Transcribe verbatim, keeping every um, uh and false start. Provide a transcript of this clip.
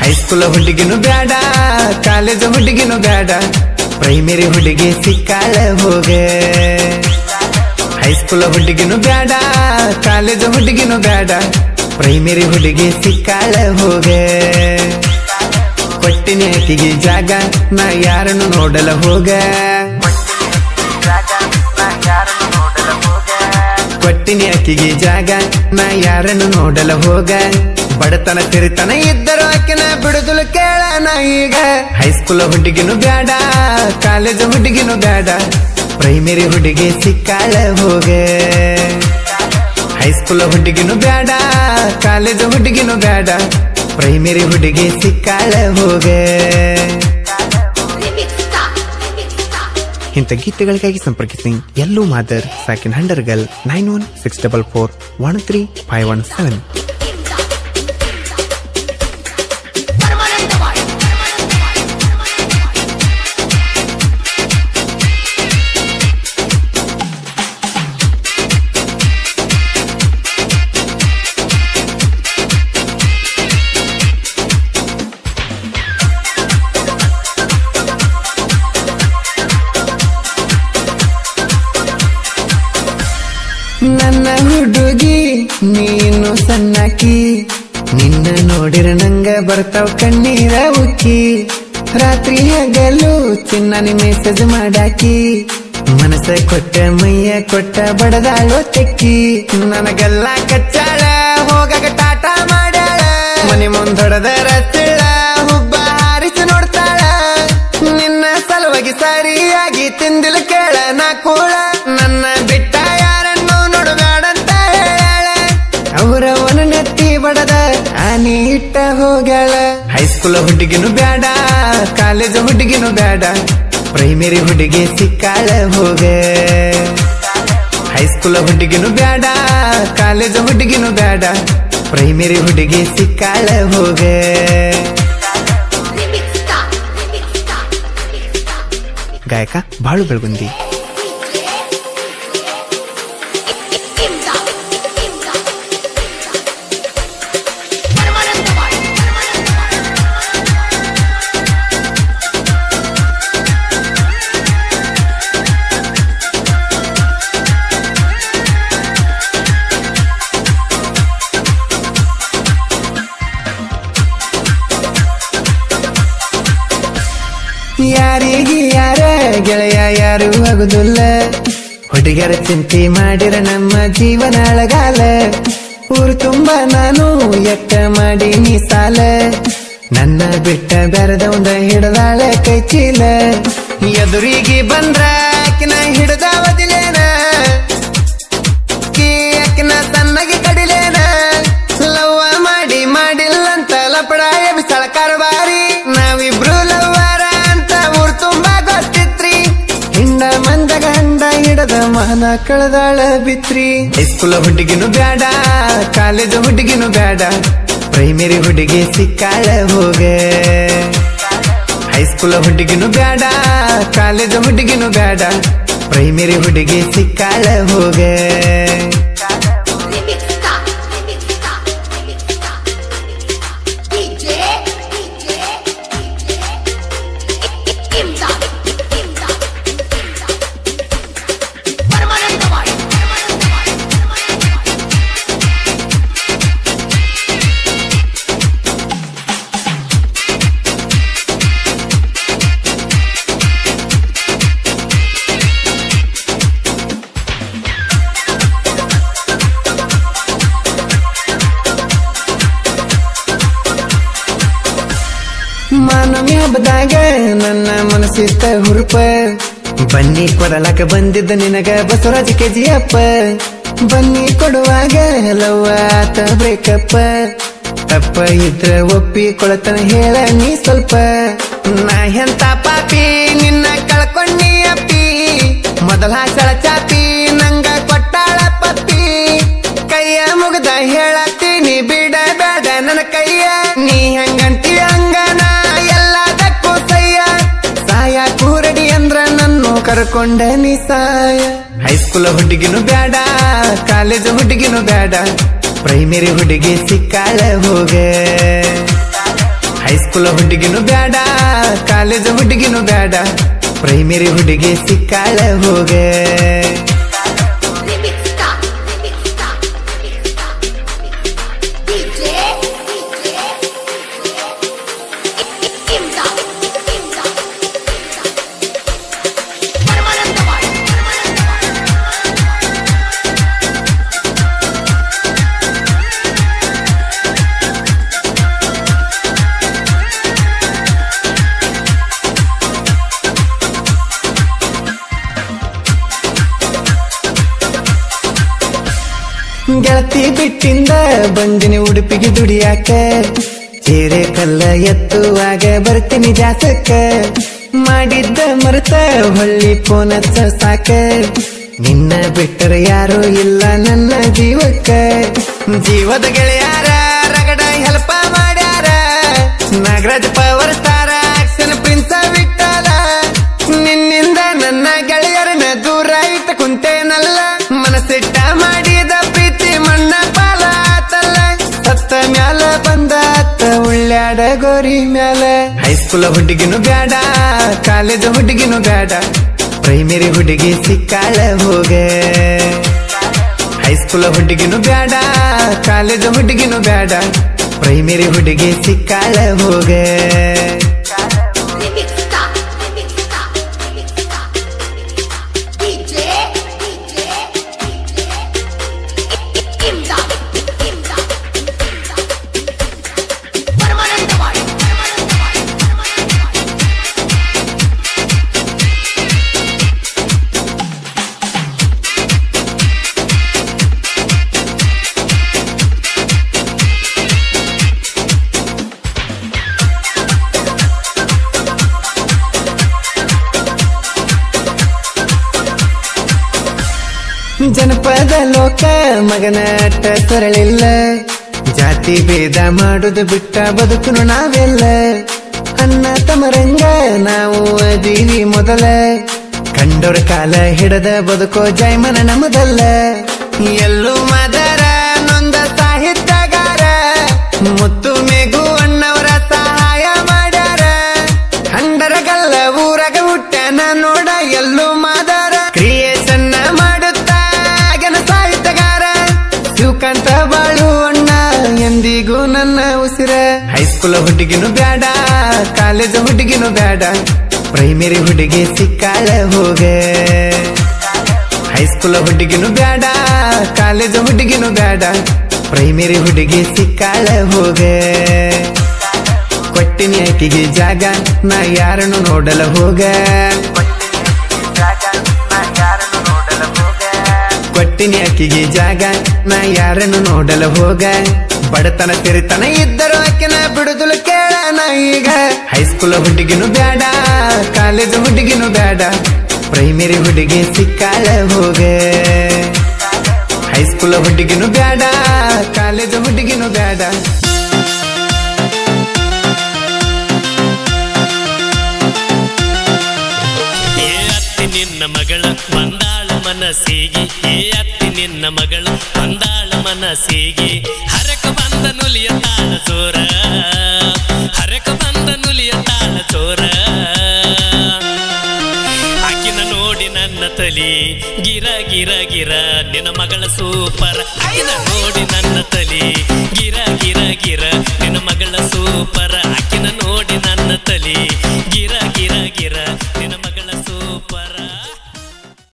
High school ಹುಡುಗಿನು ಬ್ಯಾಡ college ಹುಡುಗಿನು ಬ್ಯಾಡ ಪ್ರೈಮರಿ ಹುಡುಗಿ ಸಿಕ್ಕಾಳ ಹೋಗೆ ಹೈಸ್ಕೂಲ್ ಹುಡುಗಿನು ಬ್ಯಾಡ ಕಾಲೇಜ್ ಹುಡುಗಿನು ಬ್ಯಾಡ ಪ್ರೈಮರಿ ಹುಡುಗಿ ಸಿಕ್ಕಾಳ ಹೋಗೆ ಕೊಟ್ಟಿನಿ ಆಕಿಗೆ ಜಾಗ ನಾ ಯಾರನ್ನು ನೋಡಲ ಹೋಗ ಕೊಟ್ಟಿನಿ ಆಕಿಗೆ ಜಾಗ ನಾ ಯಾರನ್ನು ನೋಡಲ ಹೋಗ ಬಡತನ ತಿರಿತನ ಇದ್ದರು ಆಕಿನ ಬಿಡುದಲು ಕೇಳನ ಈಗ ಹೈಸ್ಕೂಲ್ ಹುಡುಗಿನು ಬ್ಯಾಡ ಕಾಲೇಜ್ ಹುಡುಗಿನು ಬ್ಯಾಡ ಪ್ರೈಮರಿ ಹುಡುಗಿ ಸಿಕ್ಕಾಳ ಹೋಗೆ ಹೈಸ್ಕೂಲ್ ಹುಡುಗಿನು ಬ್ಯಾಡ ಕಾಲೇಜ್ ಹುಡುಗಿನು ಬ್ಯಾಡ ಪ್ರೈಮರಿ ಹುಡುಗಿ ಸಿಕ್ಕಾಳ ಹೋಗೆ ಇಂಥ ಗೀತೆಗಳಿಗಾಗಿ ಸಂಪರ್ಕಿಸಿ ಎಲ್ಲೂ ಮಾದರ್ ಸಾಕಿನ್ ಹಂಡರ್ಗಲ್ nine one six double four one three five one seven. ನನ್ನ ಹುಡುಗಿ ನೀನು ಸಣ್ಣಕಿ ನಿನ್ನ ನೋಡಿರ ನಂಗ ಬರ್ತಾವ್ ಕಣ್ಣೀರ ಉಕ್ಕಿ ರಾತ್ರಿ ಹಗಲು ಚಿನ್ನ ಮೆಸೇಜ್ ಮಾಡಾಕಿ ಮನಸ್ಸ ಕೊಟ್ಟ ಮೈಯ ಕೊಟ್ಟ ಬಡದಾಳೋ ತೆಕ್ಕಿ ನನಗೆಲ್ಲ ಕಚ್ಚಾಳ ಹೋಗಾಗ ಟಾಟ ಮಾಡ್ಯಾಳ ಮನೆ ಮುಂದೊಡದ ರಸ್ತಿಳ ಹುಬ್ಬ ಹಾರಿಸಿ ನೋಡ್ತಾಳ ನಿನ್ನ ಸಲುವಾಗಿ ಸರಿಯಾಗಿ ತಿಂದಿಲ್ ಕೇಳ ನಾ ಕೂಳ ನನ್ನ ಬಿಟ್ಟ ಅವರವನ ನೆತ್ತಿ ಬಡದ ಆನಿ ಇಟ್ಟ ಹೋಗ್ಯಾಳ ಹೈಸ್ಕೂಲ್ ಹುಡುಗಿನು ಬ್ಯಾಡ ಕಾಲೇಜ್ ಹುಡುಗಿನು ಬ್ಯಾಡ ಪ್ರೈಮರಿ ಹುಡುಗಿ ಸಿಕ್ಕಾಳ ಹೋಗೆ ಹೈಸ್ಕೂಲ್ ಹುಡುಗಿನು ಬ್ಯಾಡ ಕಾಲೇಜ್ ಹುಡುಗಿನು ಬ್ಯಾಡ ಪ್ರೈಮರಿ ಹುಡುಗಿ ಸಿಕ್ಕಾಳ ಹೋಗೆ ಗಾಯಕ ಬಾಳು ಬೆಳಗುಂದಿ. ಯಾರಿಗೆ ಯಾರ ಗೆಳೆಯ ಯಾರು ಆಗುದಿಲ್ಲ ಹುಡುಗರ ಚಿಂತೆ ಮಾಡಿರ ನಮ್ಮ ಜೀವನ ಅಳಗಾಲ ಊರು ತುಂಬ ನಾನು ಎಟ್ಟ ಮಾಡಿ ನೀ ಸಾಲ ನನ್ನ ಬಿಟ್ಟ ಬೆರೆದವಂದ ಹಿಡದಾಳ ಕೈ ಚೀಲ ಎದುರಿಗೆ ಬಂದ್ರ ಆಕಿನ ಹಿಡದಾವದಿಲೇನ ಕೀ ಆಕಿನ ತನ್ನಗೆ ಕಡಿಲೇನ ಲವ್ವ ಮಾಡಿ ಮಾಡಿಲ್ಲಂತ ಲಪಡ ಎಬಿಸಳ ಕಾರ್ಬಾರಿ ನಾವಿಬ್ರು ಲವ್ವರ ಮಂದ ಗಂಡ ಹಿಡದ ಮನ ಕಳೆದಾಳ ಬಿತ್ರಿ ಹೈಸ್ಕೂಲ್ ಹುಡುಗಿನು ಬ್ಯಾಡ ಕಾಲೇಜ್ ಹುಡುಗಿನು ಬ್ಯಾಡ ಪ್ರೈಮರಿ ಹುಡುಗಿ ಸಿಕ್ಕಾಳ ಹೋಗೆ ಹೈಸ್ಕೂಲ್ ಹುಡುಗಿನು ಬ್ಯಾಡ ಕಾಲೇಜ್ ಹುಡುಗಿನು ಬ್ಯಾಡ ಪ್ರೈಮರಿ ಹುಡುಗಿ ಸಿಕ್ಕಾಳ ಹೋಗೆ ಮಾನವಿ ಹಬ್ಬದಾಗ ನನ್ನ ಮನಸ್ಸಿತ್ತ ಹುರುಪ ಬನ್ನಿ ಕೊಡಲಾಕ ಬಂದಿದ್ದ ನಿನಗ ಬಸವರಾಜ ಕೆಜಿಯಪ್ಪ ಬನ್ನಿ ಕೊಡುವಾಗ ಲವ್ವ ಆತ ಬ್ರೇಕಪ್ಪ ತಪ್ಪ ಇದ್ರ ಒಪ್ಪಿ ಕೊಳತನ ಹೇಳ ನೀ ಸ್ವಲ್ಪ ನಾ ಎಂತ ಪಾಪಿ ನಿನ್ನ ಕಳ್ಕೊಂಡಿ ಅಪ್ಪಿ ಮೊದಲ ಸಳ ಚಾಪಿ ನಂಗ ಕೊಟ್ಟಾಳ ಪಪ್ಪಿ ಕೈಯ ಮುಗ್ದ ಹೇಳತ್ತೀನಿ ಬಿಡ ಬೇಡ ನನ್ನ ಕೈಯ ನೀ ಹಂಗಂತಿ ಹಂಗನ ಎಲ್ಲದಕ್ಕೂ ಸಯ್ಯ ಸಾಯ ಕೂರಡಿ ಅಂದ್ರ ನನ್ನ ಕರ್ಕೊಂಡ ನೀ ಸಾಯ ಹೈಸ್ಕೂಲ್ ಹುಡುಗಿನು ಬ್ಯಾಡ ಕಾಲೇಜ್ ಹುಡುಗಿನು ಬ್ಯಾಡ ಪ್ರೈಮರಿ ಹುಡುಗಿ ಸಿಕ್ಕಾಳ ಹೋಗೆ ಹೈಸ್ಕೂಲ್ ಹುಡುಗಿನೂ ಬ್ಯಾಡ ಕಾಲೇಜ್ ಹುಡುಗಿನೂ ಬ್ಯಾಡ ಪ್ರೈಮರಿ ಹುಡುಗಿ ಸಿಕ್ಕಾಳ ಹೋಗ ಗೆಳತಿ ಬಿಟ್ಟಿಂದ ಬಂದಿನಿ ಉಡುಪಿಗೆ ದುಡಿಯಾಕ ಚೇರೆ ಕಲ್ಲ ಎತ್ತುವಾಗ ಬರ್ತೀನಿ ಜಾಸಕ್ಕ ಮಾಡಿದ್ದ ಮರೆತ ಹೊಳ್ಳಿ ಫೋನ್ ಹಚ್ಚ ಸಾಕ ನಿನ್ನ ಬಿಟ್ಟರೆ ಯಾರು ಇಲ್ಲ ನನ್ನ ಜೀವಕ್ಕ ಜೀವದ ಗೆಳೆಯಾರ ರಗಡ ಹೆಲ್ಪ ಮಾಡ್ಯಾರ Nagaraj power star action prince ಬಿಟ್ಟಲ್ಲ ನಿನ್ನಿಂದ ನನ್ನ ಗೆಳೆಯರನ್ನ ದೂರ ಇಟ್ಟ ಕುಂತೇನಲ್ಲ ಮನಸ್ಸಿಟ್ಟ ಮಾಡಿದ ಪ್ರೀತಿ ಮಣ್ಣ ಪಾಲ ಆತಲ್ಲ ಸತ್ತ ಮ್ಯಾಲ ಬಂದಾತ ಉಳ್ಳ್ಯಾಡ ಗೋರಿ ಮ್ಯಾಲ ಹೈಸ್ಕೂಲ್ ಹುಡುಗಿನೂ ಬ್ಯಾಡ ಕಾಲೇಜ್ ಹುಡುಗಿನೂ ಬ್ಯಾಡ ಪ್ರೈಮರಿ ಹುಡುಗಿ ಸಿಕ್ಕಾಳ ಹೋಗ ಹೈಸ್ಕೂಲ್ ಹುಡುಗಿನೂ ಬ್ಯಾಡ ಕಾಲೇಜ್ ಹುಡುಗಿನೂ ಬ್ಯಾಡ ಪ್ರೈಮರಿ ಹುಡುಗಿ ಸಿಕ್ಕಾಳ ಹೋಗ ಜನಪದ ಲೋಕ ಮಗನಾಟ ಸರಳಿಲ್ಲ ಜಾತಿ ಭೇದ ಮಾಡುದು ಬಿಟ್ಟ ಬದುಕುನು ನಾವೆಲ್ಲ ಅನ್ನ ತಮರಂಗ ನಾವು ಅದೀವಿ ಮೊದಲ ಕಂಡೋರ ಕಾಲ ಹಿಡದ ಬದುಕೋ ಜೈಮನ ನಮದಲ್ಲ ಎಲ್ಲೂ ಮದರ ನೊಂದ ಸಾಹಿತ್ಯಗಾರ ಮುತ್ತು ಮೇಘು ಅಣ್ಣವರ ಸಹಾಯ ಮಾಡ್ಯಾರ ಹಂಡರಗಲ್ಲ ಊರಾಗ ಹುಟ್ಟನ ನೋಡ ಎಲ್ಲೂ ಮಾದರ ಕ್ರಿಯೇಷನ್ ಶಿವಕಾಂತ ಬಾಳು ಅಣ್ಣ ಎಂದಿಗೂ ನನ್ನ ಉಸಿರ ಹೈಸ್ಕೂಲ್ ಹುಡುಗಿನೂ ಬ್ಯಾಡ ಕಾಲೇಜ್ ಹುಡುಗಿನೂ ಬ್ಯಾಡ ಪ್ರೈಮರಿ ಹುಡುಗಿ ಸಿಕ್ಕಾಳ ಹೋಗ ಹೈಸ್ಕೂಲ್ ಹುಡುಗಿನೂ ಬ್ಯಾಡ ಕಾಲೇಜ್ ಹುಡುಗಿನೂ ಬ್ಯಾಡ ಪ್ರೈಮರಿ ಹುಡುಗಿ ಸಿಕ್ಕಾಳ ಹೋಗ ಕೊಟ್ಟಿನಿ ಆಕಿಗೆ ಜಾಗ ನಾ ಯಾರನ್ನು ನೋಡಲ ಹೋಗ ಕೊಟ್ಟಿನಿ ಆಕಿಗೆ ಜಾಗ ನಾ ಯಾರನ್ನು ನೋಡಲ ಹೋಗ ಬಡತನ ತಿರಿತನ ಇದ್ದರೂ ಆಕಿನ ಬಿಡುದಲು ಕೇಳನ ಈಗ ಹೈಸ್ಕೂಲ್ ಹುಡುಗಿನೂ ಬ್ಯಾಡ ಕಾಲೇಜ್ ಹುಡುಗಿನೂ ಬ್ಯಾಡ ಪ್ರೈಮರಿ ಹುಡುಗಿ ಸಿಕ್ಕಾಳ ಹೋಗ ಹೈಸ್ಕೂಲ್ ಹುಡುಗಿನೂ ಬ್ಯಾಡ ಕಾಲೇಜ್ ಹುಡುಗಿನೂ ಬ್ಯಾಡ ನಿನ್ನ ಮಗಳ ಬಂದಾಳ ಮನಸ್ಸಿಗೆ ಏ ಅತ್ತಿ ನಿನ್ನ ಮಗಳು ಬಂದಾಳ ಮನಸ್ಸಿಗೆ ಹರಕ ಬಂದ ನುಲಿಯ ತಾಳ ಚೋರ ಹರಕ ಬಂದ ನುಲಿಯ ತಾಳ ಚೋರ ಆಕಿನ ನೋಡಿ ನನ್ನ ತಲಿ ಗಿರ ಗಿರ ಗಿರ ನಿನ್ನ ಮಗಳ ಸೂಪರ್ ಆಕಿನ ನೋಡಿ